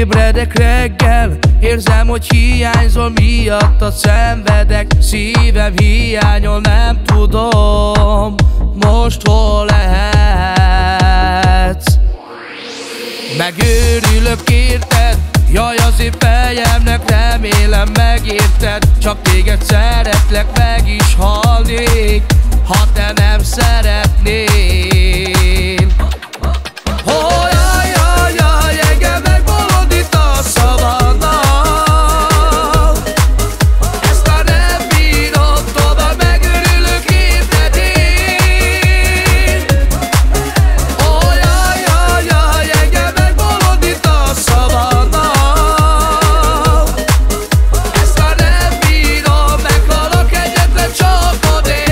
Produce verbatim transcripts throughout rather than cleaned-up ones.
Ébredek reggel, érzem, hogy hiányzol, miattad szenvedek. Szívem hiányol, nem tudom, most hol lehetsz. Megőrülök érted, jaj az én fejemnek, remélem megérted. Csak téged szeretlek, meg is halnék, ha te nem szeretnél. Oh, jaj, jaj, jaj, engem megbolondít a szavannal. Ezt már nem bírom tovább, megőrülök érted én. Oh, jaj, jaj, jaj, engem megbolondít a szavannal. Ezt már nem bírom, meghalok egyetlen csapod én.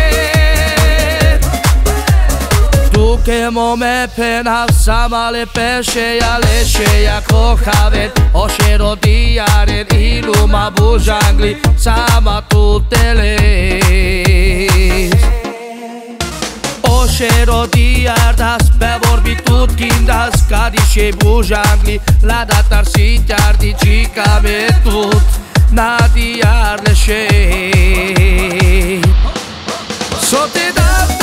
Tu che mo me pensava le pesce alle sceia cocavet o scero di are iluma bujangli sama tutte le o scero di ardas bevorbi tut kindas kadishe bujangli la datar si tardi chica me tut nadi arle she so te da